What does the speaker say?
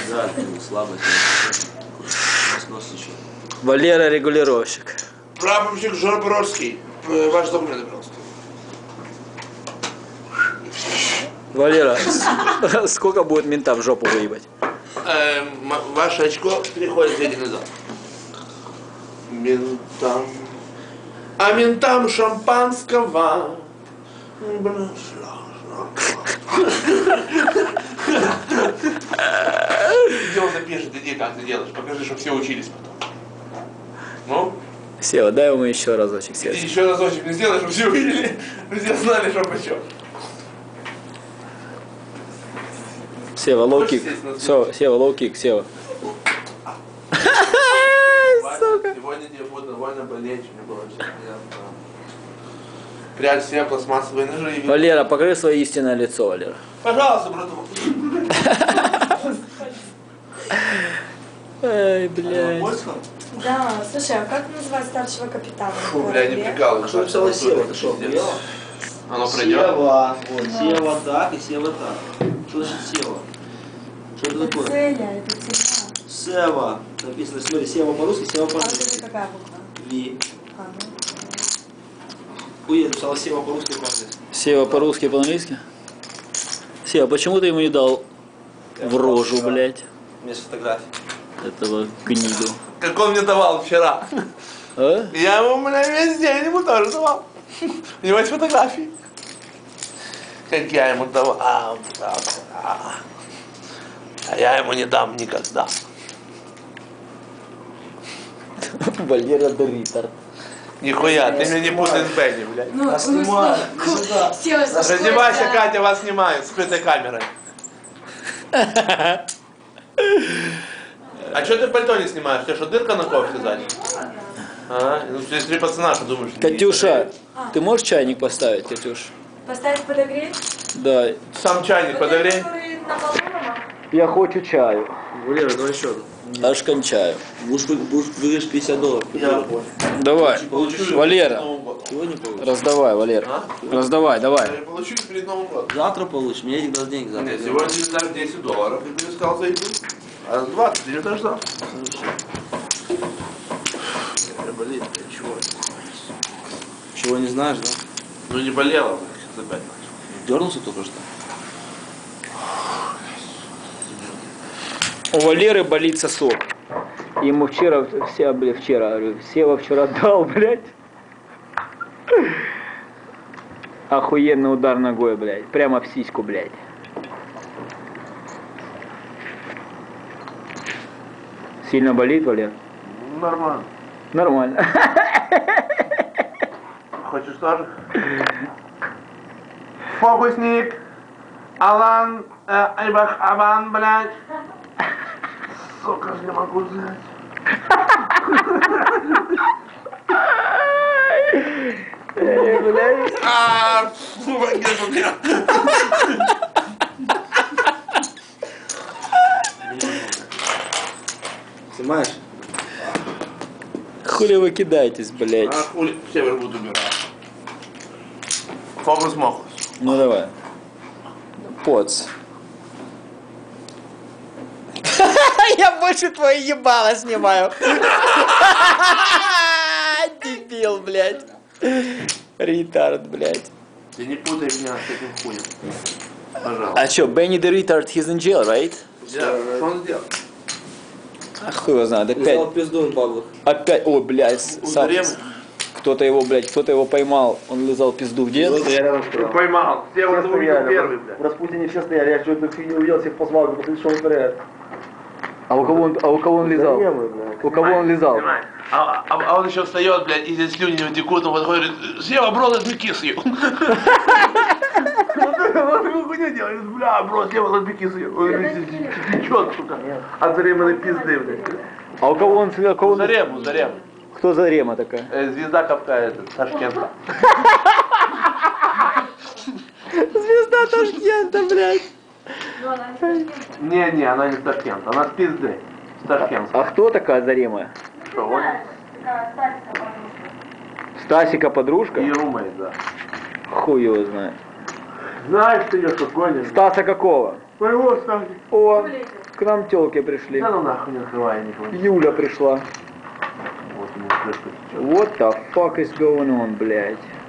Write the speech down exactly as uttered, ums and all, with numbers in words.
Да, слабость. Нос еще. Валера регулировщик. Прапорщик Жорбородский. Ваш документ, пожалуйста. Валера, сколько будет мента в жопу выебать? Эм, ваше очко переходит в ядерный зал. Ментам. А ментам шампанского. Где он напишет, иди, как ты делаешь. Покажи, чтобы все учились потом. Ну? Сева, дай ему еще разочек сердце. И еще разочек не сделай, чтобы все увидели. Все знали, что почем. Сева, лоу-кик. Все, Сева, лоу-кик, Сева. Сука. Сегодня тебе будет довольно болеть, мне было все приятно. Прячь все пластмассовые ножи и... Валера, покажи свое истинное лицо, Валера. Пожалуйста, брату. Ай, блядь. Да, слушай, а как называть старшего капитана? Фу, бля, не прикалывайся. Что написала Сева? Ты что, Пиздец. Оно пройдет? Сева. Вот, Сева так и Сева так. Что значит Сева? Что это Это такое? Целя, это Целя. Сева. Написано, смотри, Сева по-русски, Сева А вот по-английски. это какая буква? Ви. А, ну. Ой, я написала Сева по-русски и по-английски. Сева по-русски, по-английски? Сева, почему ты ему не дал в рожу, блядь, У меня есть фотографии. этого гниду? Как он мне давал вчера. А? Я ему, бля, весь день ему тоже давал. У него есть фотографии. Как я ему давал. А, да, да. А я ему не дам никогда. Валера Доритер. Нихуя, ты меня не путай с Бенни, блядь. Ну, А снимаю, ну, сюда. Сева, со школы, Раздевайся, да. Катя, вас снимают скрытой камерой. А что ты пальто не снимаешь? У тебя что, дырка на кофте сзади? А, ну здесь три пацана, что думаешь? Катюша, ты можешь чайник поставить, Катюш? Поставить подогреть? Да. Сам чайник подогрей. Который на полу, мама? Я хочу чаю. Валера, давай еще одну. Аж кончаю. Будешь, будешь выиграешь пятьдесят долларов. Я понял. Давай. Получу Валера. перед Новым годом. Сегодня получишь. Раздавай, Валера. А? Раздавай, давай. Я получу перед Новым годом. Завтра получишь, мне этих даст денег завтра. Нет, сегодня ты дашь десять долларов, и ты сказал за еду. А двадцать ты не дашь завтра. Я болит, блядь, чего? Чего не знаешь, да? Ну не болело, блядь, сейчас опять начал. Дернулся только что? У Валеры болит сосок. Ему вчера, все, блядь, вчера, говорю, Сева вчера дал, блядь. Охуенный удар ногой, блядь. Прямо в сиську, блядь. Сильно болит, Валер? Нормально. Нормально. Хочешь тоже? Фокусник. Алан, э, Айбах Абан, блядь. Сука, не могу взять. Эй, блядь. А, фу, где меня? Снимаешь? Хули вы кидаетесь, блядь? А хули, север буду убирать. Фокус-мокус. Ну давай. Поц. Я больше твое ебало снимаю. Дебил, блядь. Ретард, блядь. Ты не путай меня с этим хуем. Пожалуйста. А чё, Бенни the Retard, he's in jail, right? Да, что он сделал? А хуй его знает, Взял опять, пизду в баблах. опять, ой, блядь, сам- Ударем? кто-то его, блядь, кто-то его поймал, он лизал пизду, где? Я рядом стоял. Поймал. Сева, ты увидел первый, В блядь. Распутине все стояли, я что-то фигню увидел, всех позвал, говорю, что он творяет. А у кого он, а у кого он лизал? У кого он лизал? Снимай. А, а, а он еще встает, блядь, и здесь слюни у него текут, он подходит, говорит, Сева, бро, let me kiss you. Вот такую хуйню делает, бля, бро, Сева, let me kiss you. Он говорит, течет, сука, от зареманной пизды, блядь. А у кого он, у кого он- Зарему, зарему. кто Зарема такая? Э, Звезда Кавка, этот, Ташкента. Звезда Ташкента, блядь. Ну, она не совсем. Не-не, она не с Ташкента, она с пизды. С Ташкента. А кто такая Зарема? Что, вот? Такая старенькая подружка. Стасика подружка? И румейт, да. Хуй его знает. Знаешь ты ее, что гонишь? Стаса какого? Твоего, Стасик. О, Гулите. К нам тёлки пришли. Да ну нахуй не открывай никого. Юля пришла. Вот ему крышка течет. What the fuck is going on, блядь?